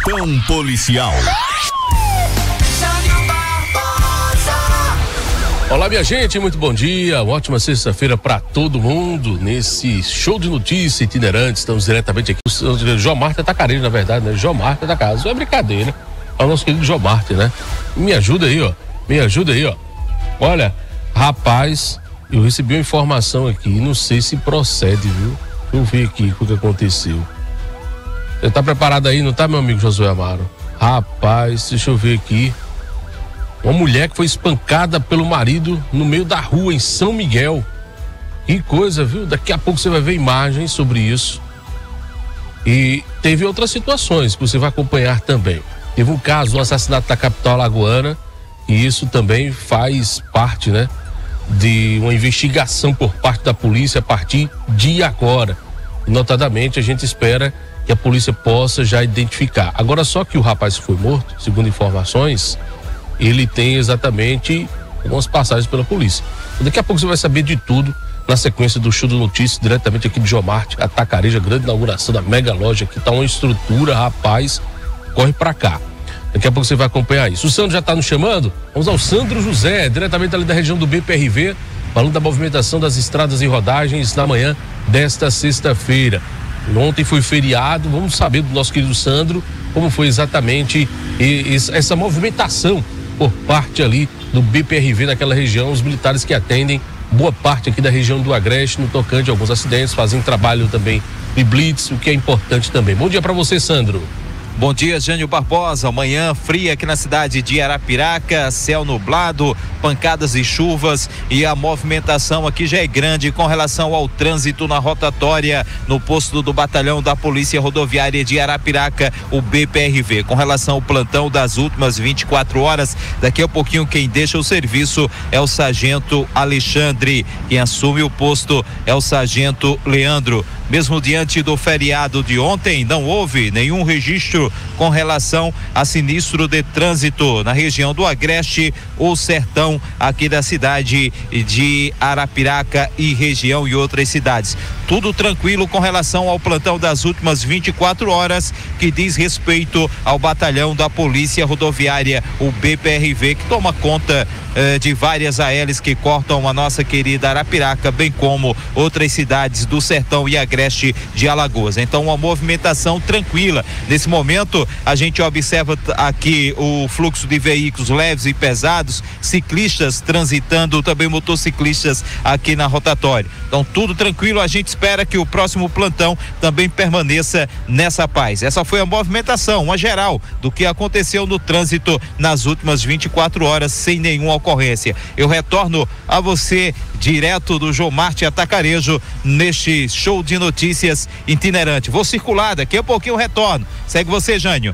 Plantão policial. Olá, minha gente, muito bom dia, uma ótima sexta-feira para todo mundo nesse show de notícias itinerantes. Estamos diretamente aqui, o João Marta Tacarejo, na verdade, né? João Marta da casa, não é brincadeira, é o nosso querido João Marta, né? Me ajuda aí, ó. Olha, rapaz, eu recebi uma informação aqui, não sei se procede, viu? Deixa eu ver aqui o que aconteceu. Você tá preparado aí, não tá, meu amigo Josué Amaro? Rapaz, deixa eu ver aqui. Uma mulher que foi espancada pelo marido no meio da rua em São Miguel. Que coisa, viu? Daqui a pouco você vai ver imagens sobre isso. E teve outras situações que você vai acompanhar também. Teve um caso, um assassinato na capital alagoana, e isso também faz parte, né, de uma investigação por parte da polícia a partir de agora. E, notadamente, a gente espera que a polícia possa já identificar. Agora, só que o rapaz que foi morto, segundo informações, ele tem exatamente algumas passagens pela polícia. Daqui a pouco você vai saber de tudo na sequência do Show de Notícias, diretamente aqui de João Marta, a Tacareja, grande inauguração da mega loja, que tá uma estrutura, rapaz, corre pra cá. Daqui a pouco você vai acompanhar isso. O Sandro já tá nos chamando? Vamos ao Sandro José, diretamente ali da região do BPRV, falando da movimentação das estradas e rodagens na manhã desta sexta-feira. Ontem foi feriado, vamos saber do nosso querido Sandro como foi exatamente essa movimentação por parte ali do BPRV naquela região, os militares que atendem boa parte aqui da região do Agreste no tocante a alguns acidentes, fazem trabalho também de blitz, o que é importante também. Bom dia para você, Sandro. Bom dia, Jânio Barbosa. Manhã fria aqui na cidade de Arapiraca, céu nublado, pancadas e chuvas, e a movimentação aqui já é grande com relação ao trânsito na rotatória no posto do batalhão da Polícia Rodoviária de Arapiraca, o BPRV. Com relação ao plantão das últimas 24 horas, daqui a pouquinho quem deixa o serviço é o sargento Alexandre. Quem assume o posto é o sargento Leandro. Mesmo diante do feriado de ontem, não houve nenhum registro com relação a sinistro de trânsito na região do Agreste ou Sertão, aqui da cidade de Arapiraca e região e outras cidades. Tudo tranquilo com relação ao plantão das últimas 24 horas, que diz respeito ao batalhão da Polícia Rodoviária, o BPRV, que toma conta de várias ALs que cortam a nossa querida Arapiraca, bem como outras cidades do Sertão e Agreste de Alagoas. Então, uma movimentação tranquila. Nesse momento, a gente observa aqui o fluxo de veículos leves e pesados, ciclistas transitando, também motociclistas aqui na rotatória. Então, tudo tranquilo. A gente espera que o próximo plantão também permaneça nessa paz. Essa foi a movimentação, uma geral do que aconteceu no trânsito nas últimas 24 horas, sem nenhuma ocorrência. Eu retorno a você direto do João Marta Tacarejo neste show de notícias itinerante. Vou circular, daqui a pouquinho eu retorno. Segue você, Jânio.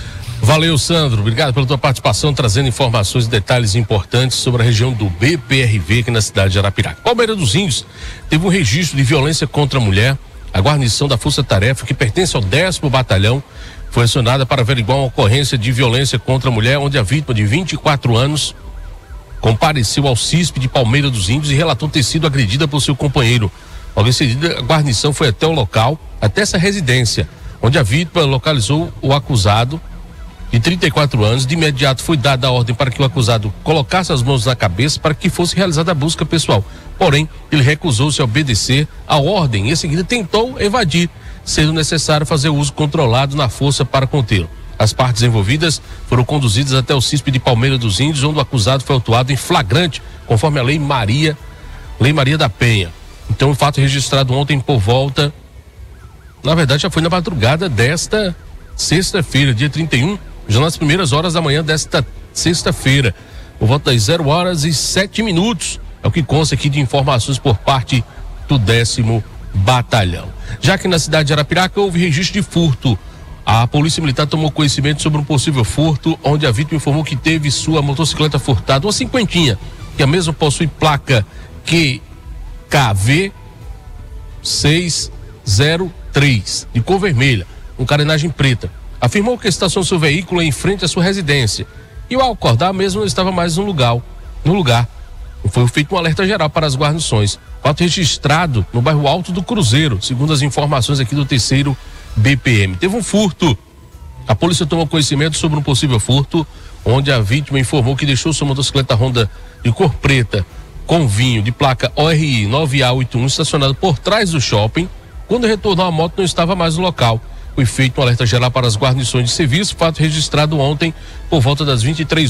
Valeu, Sandro, obrigado pela tua participação, trazendo informações e detalhes importantes sobre a região do BPRV aqui na cidade de Arapiraca. Palmeira dos Índios teve um registro de violência contra a mulher. A guarnição da Força Tarefa, que pertence ao 10º Batalhão, foi acionada para averiguar uma ocorrência de violência contra a mulher, onde a vítima de 24 anos compareceu ao CISP de Palmeira dos Índios e relatou ter sido agredida por seu companheiro. Logo em seguida, a guarnição foi até o local, até essa residência, onde a vítima localizou o acusado, de 34 anos. De imediato foi dada a ordem para que o acusado colocasse as mãos na cabeça para que fosse realizada a busca pessoal. Porém, ele recusou-se a obedecer à ordem e em seguida tentou evadir, sendo necessário fazer uso controlado na força para contê-lo. As partes envolvidas foram conduzidas até o CISP de Palmeira dos Índios, onde o acusado foi autuado em flagrante, conforme a Lei Maria da Penha. Então, o fato registrado ontem por volta, na verdade já foi na madrugada desta sexta-feira, dia 31, já nas primeiras horas da manhã desta sexta-feira, por volta das 0h07, é o que consta aqui de informações por parte do 10º Batalhão. Já que na cidade de Arapiraca houve registro de furto, a Polícia Militar tomou conhecimento sobre um possível furto, onde a vítima informou que teve sua motocicleta furtada, uma cinquentinha, que a mesma possui placa QKV 603, de cor vermelha, com carenagem preta. Afirmou que estacionou seu veículo em frente à sua residência e ao acordar mesmo não estava mais no lugar. Foi feito um alerta geral para as guarnições. Fato registrado no bairro Alto do Cruzeiro, segundo as informações aqui do 3º BPM. Teve um furto A polícia tomou conhecimento sobre um possível furto, onde a vítima informou que deixou sua motocicleta Honda de cor preta com vinho de placa ORI 9A81 estacionada por trás do shopping. Quando retornou, a moto não estava mais no local. Foi feito um alerta geral para as guarnições de serviço, fato registrado ontem por volta das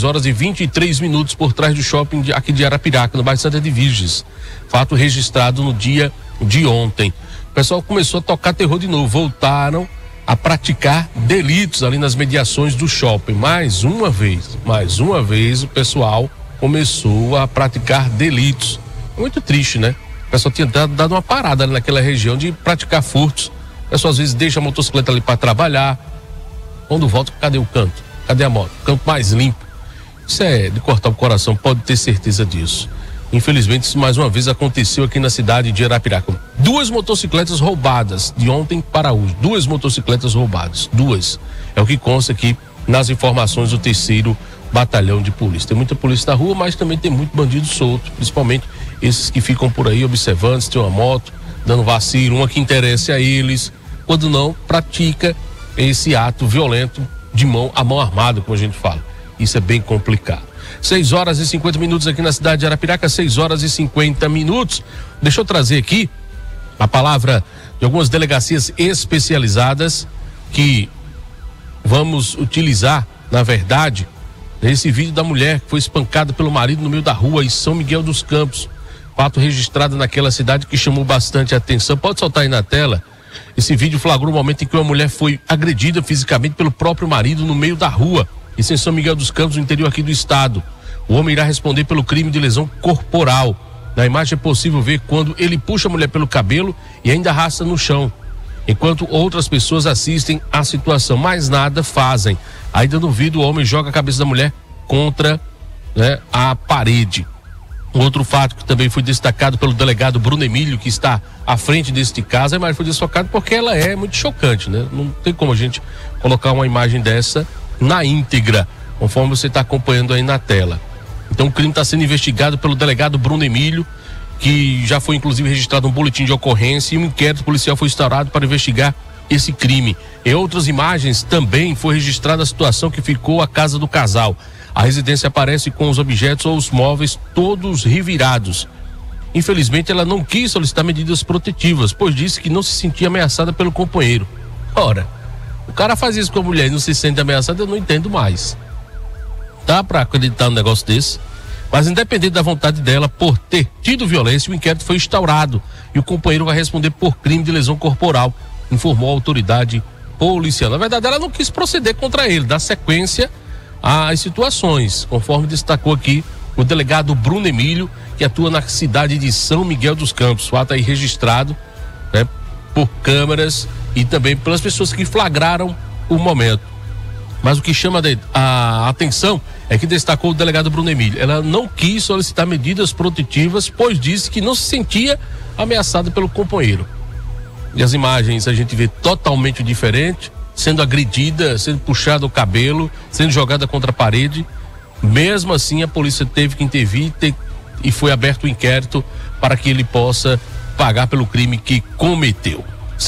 23h23 por trás do shopping aqui de Arapiraca, no bairro Santa de Virges. Fato registrado no dia de ontem. O pessoal começou a tocar terror de novo, voltaram a praticar delitos ali nas mediações do shopping. Mais uma vez o pessoal começou a praticar delitos. Muito triste, né? O pessoal tinha dado uma parada ali naquela região de praticar furtos. O pessoal às vezes deixa a motocicleta ali para trabalhar. Quando volta, cadê o canto? Cadê a moto? Canto mais limpo. Isso é de cortar o coração, pode ter certeza disso. Infelizmente, isso mais uma vez aconteceu aqui na cidade de Arapiraca. 2 motocicletas roubadas de ontem para hoje. 2 motocicletas roubadas. 2. É o que consta aqui nas informações do 3º Batalhão de Polícia. Tem muita polícia na rua, mas também tem muito bandido solto, principalmente esses que ficam por aí observando se tem uma moto, dando vacilo, uma que interessa a eles, quando não pratica esse ato violento de mão armada, como a gente fala. Isso é bem complicado. 6h50 aqui na cidade de Arapiraca, 6h50. Deixa eu trazer aqui a palavra de algumas delegacias especializadas que vamos utilizar, na verdade, nesse vídeo da mulher que foi espancada pelo marido no meio da rua em São Miguel dos Campos. Fato registrado naquela cidade que chamou bastante atenção. Pode soltar aí na tela. Esse vídeo flagrou o momento em que uma mulher foi agredida fisicamente pelo próprio marido no meio da rua. Isso em São Miguel dos Campos, no interior aqui do estado. O homem irá responder pelo crime de lesão corporal. Na imagem é possível ver quando ele puxa a mulher pelo cabelo e ainda arrasta no chão, enquanto outras pessoas assistem à situação, mas nada fazem. Ainda no vídeo, o homem joga a cabeça da mulher contra, a parede. Outro fato que também foi destacado pelo delegado Bruno Emílio, que está à frente deste caso, a imagem foi destacada porque ela é muito chocante, né? Não tem como a gente colocar uma imagem dessa na íntegra, conforme você está acompanhando aí na tela. Então o crime está sendo investigado pelo delegado Bruno Emílio, que já foi inclusive registrado um boletim de ocorrência e um inquérito policial foi instaurado para investigar esse crime. Em outras imagens também foi registrada a situação que ficou a casa do casal. A residência aparece com os objetos ou os móveis todos revirados. Infelizmente, ela não quis solicitar medidas protetivas, pois disse que não se sentia ameaçada pelo companheiro. Ora, o cara faz isso com a mulher e não se sente ameaçada, eu não entendo mais. Dá para acreditar num negócio desse? Mas independente da vontade dela por ter tido violência, o inquérito foi instaurado e o companheiro vai responder por crime de lesão corporal, informou a autoridade policial. Na verdade, ela não quis proceder contra ele, dar sequência às situações, conforme destacou aqui o delegado Bruno Emílio, que atua na cidade de São Miguel dos Campos. O fato aí registrado, por câmeras e também pelas pessoas que flagraram o momento. Mas o que chama a atenção é que destacou o delegado Bruno Emílio. Ela não quis solicitar medidas protetivas, pois disse que não se sentia ameaçada pelo companheiro. E as imagens a gente vê totalmente diferente, sendo agredida, sendo puxada o cabelo, sendo jogada contra a parede. Mesmo assim, a polícia teve que intervir e foi aberto o inquérito para que ele possa pagar pelo crime que cometeu.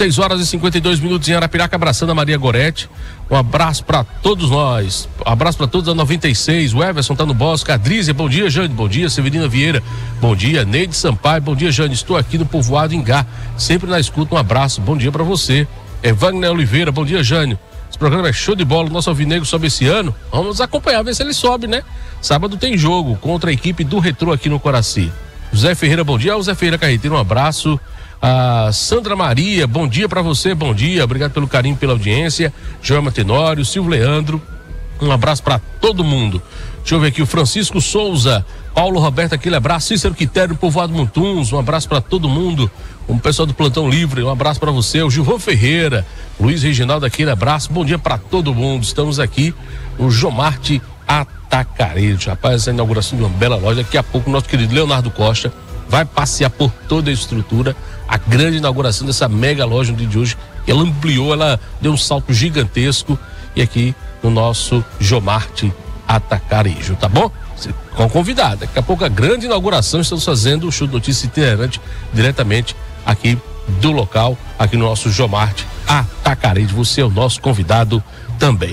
6h52 em Arapiraca, abraçando a Maria Gorete. Um abraço para todos nós. Um abraço para todos da 96. O Everson tá no Bosque. Adrízia, bom dia, Jane. Bom dia, Severina Vieira. Bom dia, Neide Sampaio. Bom dia, Jane. Estou aqui no povoado Ingá, sempre na escuta. Um abraço. Bom dia para você. Wagner Oliveira, bom dia, Jânio. Esse programa é show de bola. O nosso alvinegro sobe esse ano. Vamos acompanhar, ver se ele sobe, né? Sábado tem jogo contra a equipe do Retrô aqui no Coraci. José Ferreira, bom dia. O José Ferreira Carreteiro, um abraço. A Sandra Maria, bom dia para você, bom dia. Obrigado pelo carinho, pela audiência. Joelma Tenório, Silvio Leandro. Um abraço para todo mundo. Deixa eu ver aqui o Francisco Souza, Paulo Roberto, aquele abraço. Cícero Quitério, Povoado Montuns, um abraço para todo mundo. O pessoal do Plantão Livre, um abraço para você. O Gilvão Ferreira, Luiz Reginaldo, aquele abraço. Bom dia para todo mundo. Estamos aqui no Jomarte Atacarejo. Rapaz, essa inauguração de uma bela loja. Daqui a pouco o nosso querido Leonardo Costa vai passear por toda a estrutura. A grande inauguração dessa mega loja no dia de hoje. Ela ampliou, ela deu um salto gigantesco. E aqui no nosso Jomarte Atacarejo, tá bom? Com convidado. Daqui a pouco a grande inauguração, estamos fazendo o show de notícias itinerante diretamente aqui do local, aqui no nosso Jomarte Atacarejo. Você é o nosso convidado também.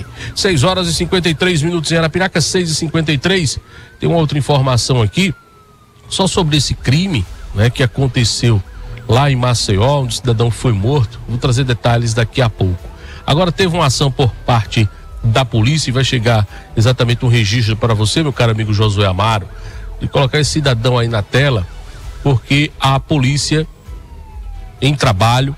6h53 em Arapiraca, 6h53. Tem uma outra informação aqui, só sobre esse crime, né, que aconteceu lá em Maceió, onde o cidadão foi morto. Vou trazer detalhes daqui a pouco. Agora teve uma ação por parte da polícia e vai chegar exatamente um registro para você, meu caro amigo Josué Amaro, de colocar esse cidadão aí na tela, porque a polícia, em trabalho,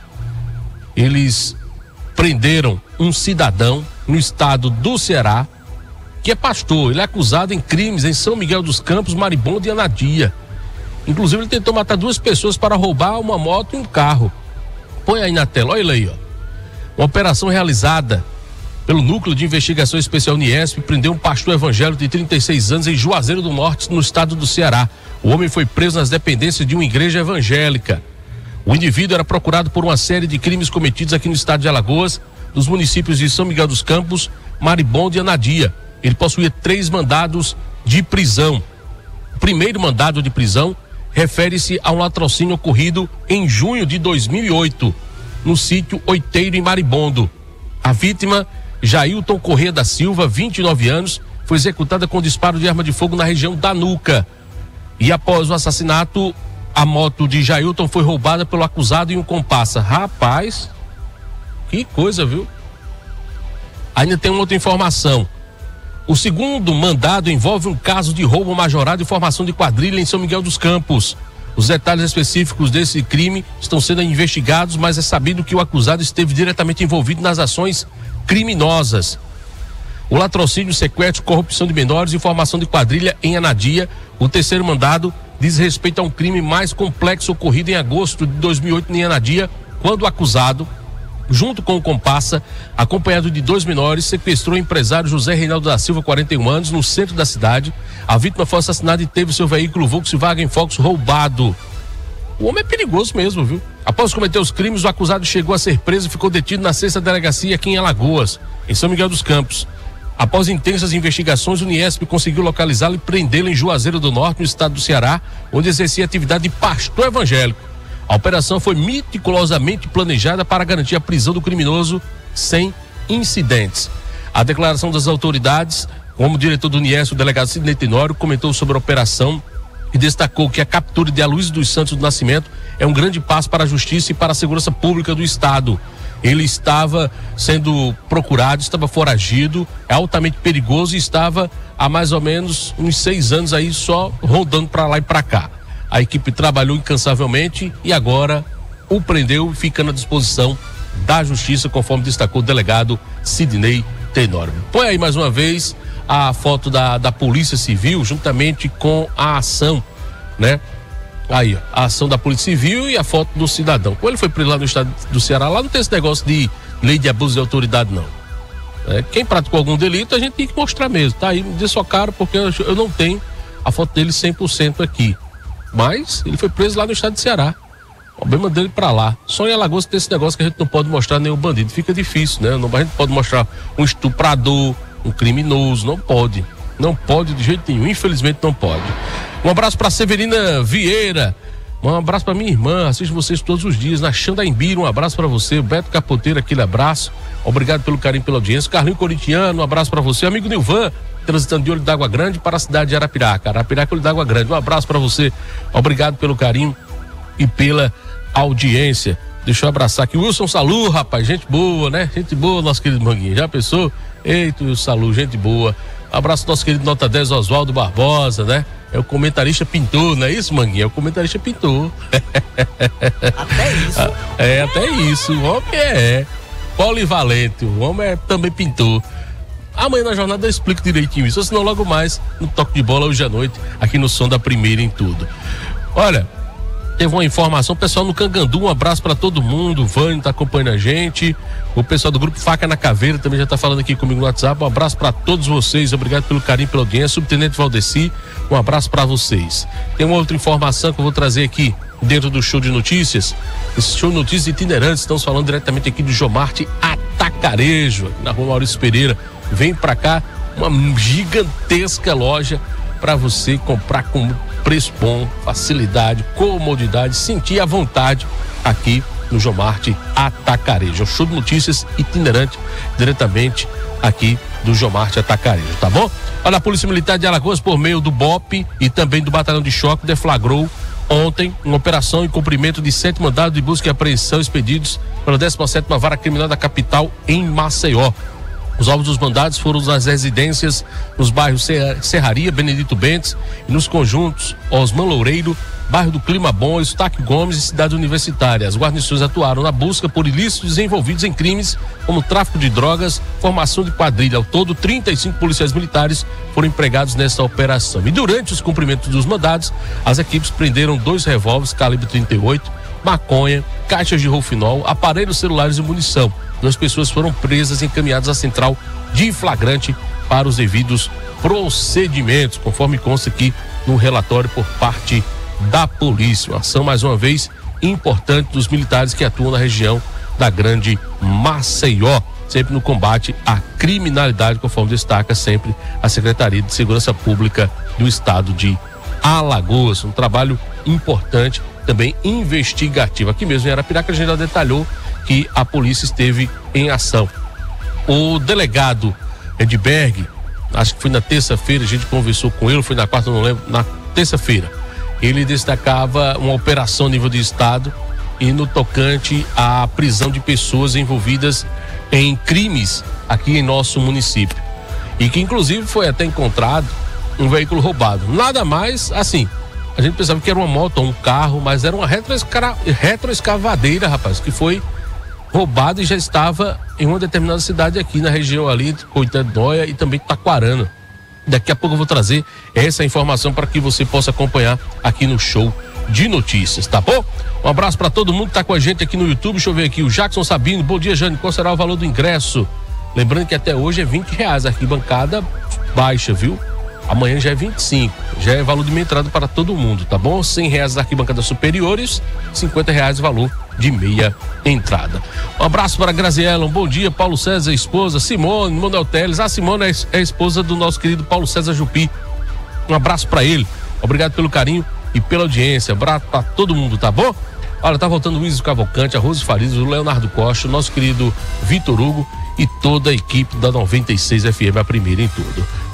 eles prenderam um cidadão no estado do Ceará, que é pastor. Ele é acusado em crimes em São Miguel dos Campos, Maribondo e Anadia. Inclusive, ele tentou matar 2 pessoas para roubar uma moto e um carro. Põe aí na tela, olha ele aí, ó. Uma operação realizada pelo Núcleo de Investigação Especial Niesp prendeu um pastor evangélico de 36 anos em Juazeiro do Norte, no estado do Ceará. O homem foi preso nas dependências de uma igreja evangélica. O indivíduo era procurado por uma série de crimes cometidos aqui no estado de Alagoas, nos municípios de São Miguel dos Campos, Maribondo e Anadia. Ele possuía 3 mandados de prisão. O primeiro mandado de prisão refere-se a um latrocínio ocorrido em junho de 2008, no sítio Oiteiro, em Maribondo. A vítima, Jailton Corrêa da Silva, 29 anos, foi executada com disparo de arma de fogo na região da nuca. E após o assassinato, a moto de Jailton foi roubada pelo acusado em um comparsa. Rapaz, que coisa, viu? Ainda tem uma outra informação. O segundo mandado envolve um caso de roubo majorado e formação de quadrilha em São Miguel dos Campos. Os detalhes específicos desse crime estão sendo investigados, mas é sabido que o acusado esteve diretamente envolvido nas ações criminosas. O latrocínio, sequestro, corrupção de menores e formação de quadrilha em Anadia. O terceiro mandado diz respeito a um crime mais complexo ocorrido em agosto de 2008 em Anadia, quando o acusado, junto com o comparsa, acompanhado de 2 menores, sequestrou o empresário José Reinaldo da Silva, 41 anos, no centro da cidade. A vítima foi assassinada e teve seu veículo Volkswagen Fox roubado. O homem é perigoso mesmo, viu? Após cometer os crimes, o acusado chegou a ser preso e ficou detido na 6ª delegacia aqui em Alagoas, em São Miguel dos Campos. Após intensas investigações, o Niesp conseguiu localizá-lo e prendê-lo em Juazeiro do Norte, no estado do Ceará, onde exercia atividade de pastor evangélico. A operação foi meticulosamente planejada para garantir a prisão do criminoso sem incidentes. A declaração das autoridades, como diretor do Niesp, o delegado Sidney Tenório, comentou sobre a operação e destacou que a captura de Aloysio dos Santos do Nascimento é um grande passo para a justiça e para a segurança pública do estado. Ele estava sendo procurado, estava foragido, é altamente perigoso e estava há mais ou menos uns 6 anos aí só rodando para lá e para cá. A equipe trabalhou incansavelmente e agora o prendeu, ficando à disposição da justiça, conforme destacou o delegado Sidney Tenório. Põe aí mais uma vez a foto da Polícia Civil, juntamente com a ação, né? Aí, ó, a ação da Polícia Civil e a foto do cidadão. Quando ele foi preso lá no estado do Ceará, lá não tem esse negócio de lei de abuso de autoridade, não. Quem praticou algum delito, a gente tem que mostrar mesmo. Tá aí, me dê sua cara, porque eu não tenho a foto dele 100% aqui. Mas ele foi preso lá no estado do Ceará. O problema dele pra lá. Só em Alagoas tem esse negócio que a gente não pode mostrar nenhum bandido. Fica difícil, né? A gente pode mostrar um estuprador, um criminoso. Não pode. Não pode de jeito nenhum. Infelizmente não pode. Um abraço pra Severina Vieira. Um abraço pra minha irmã. Assisto vocês todos os dias. Na Xandaimbira, um abraço pra você. Beto Capoteiro, aquele abraço. Obrigado pelo carinho, pela audiência. Carlinho Corintiano, um abraço pra você. Amigo Nilvan, transitando de Olho d'Água Grande para a cidade de Arapiraca. Arapiraca, Olho d'Água Grande. Um abraço para você. Obrigado pelo carinho e pela audiência. Deixa eu abraçar aqui o Wilson Salu, rapaz. Gente boa, né? Gente boa, nosso querido Manguinho. Já pensou? Eita, Wilson Salu, gente boa. Um abraço ao nosso querido Nota 10, Oswaldo Barbosa, né? É o comentarista pintor, não é isso, Manguinho? É o comentarista pintor. Até isso. Até isso. O homem é polivalente. O homem é também pintor. Amanhã na jornada eu explico direitinho isso, ou senão logo mais no Toque de Bola hoje à noite, aqui no Som da Primeira em Tudo. Olha, teve uma informação, pessoal no Cangandu, um abraço para todo mundo, o Vânio tá acompanhando a gente, o pessoal do grupo Faca na Caveira também já tá falando aqui comigo no WhatsApp, um abraço para todos vocês, obrigado pelo carinho, pela audiência. Subtenente Valdeci, um abraço para vocês. Tem uma outra informação que eu vou trazer aqui dentro do show de notícias, esse show de notícias itinerantes, estamos falando diretamente aqui do Jomarte Atacarejo, na rua Maurício Pereira. Vem pra cá, uma gigantesca loja para você comprar com preço bom, facilidade, comodidade, sentir à vontade aqui no Jomarte Atacarejo. É o show de notícias itinerante diretamente aqui do Jomarte Atacarejo, tá bom? Olha, a Polícia Militar de Alagoas, por meio do BOP e também do Batalhão de Choque, deflagrou ontem uma operação em cumprimento de 7 mandados de busca e apreensão expedidos pela 17ª Vara Criminal da capital em Maceió. Os alvos dos mandados foram nas residências nos bairros Serraria, Benedito Bentes e nos conjuntos Osman Loureiro, bairro do Clima Bom, Eustáquio Gomes e Cidade Universitária. As guarnições atuaram na busca por ilícitos envolvidos em crimes como tráfico de drogas, formação de quadrilha. Ao todo, 35 policiais militares foram empregados nessa operação. E durante os cumprimentos dos mandados, as equipes prenderam 2 revólveres calibre 38, maconha, caixas de Rofinol, aparelhos celulares e munição. 2 pessoas foram presas e encaminhadas à central de flagrante para os devidos procedimentos, conforme consta aqui no relatório por parte da polícia. Uma ação, mais uma vez, importante dos militares que atuam na região da Grande Maceió, sempre no combate à criminalidade, conforme destaca sempre a Secretaria de Segurança Pública do Estado de Alagoas. Um trabalho importante, também investigativo. Aqui mesmo em Arapiraca a gente já detalhou que a polícia esteve em ação. O delegado Edberg, acho que foi na terça-feira, a gente conversou com ele, foi na quarta, não lembro, na terça-feira. Ele destacava uma operação a nível de estado e no tocante à prisão de pessoas envolvidas em crimes aqui em nosso município. E que inclusive foi até encontrado um veículo roubado. Nada mais, assim, a gente pensava que era uma moto ou um carro, mas era uma retroescavadeira, rapaz, que foi roubado e já estava em uma determinada cidade aqui na região ali de Coitadóia e também Taquarana. Daqui a pouco eu vou trazer essa informação para que você possa acompanhar aqui no Show de Notícias, tá bom? Um abraço para todo mundo que tá com a gente aqui no YouTube. Deixa eu ver aqui, o Jackson Sabino, bom dia, Jane, qual será o valor do ingresso? Lembrando que até hoje é R$20, arquibancada baixa, viu? Amanhã já é 25, já é valor de meia entrada para todo mundo, tá bom? R$100 das arquibancadas superiores, R$50 valor de meia entrada. Um abraço para a Graziela, um bom dia, Paulo César, esposa, Simone, Manuel Teles. A Simone é a esposa do nosso querido Paulo César Jupi. Um abraço para ele, obrigado pelo carinho e pela audiência, abraço para todo mundo, tá bom? Olha, tá voltando o Luiz Cavalcante, a Rose Farias, o Leonardo Costa, o nosso querido Vitor Hugo e toda a equipe da 96 FM, a primeira em tudo.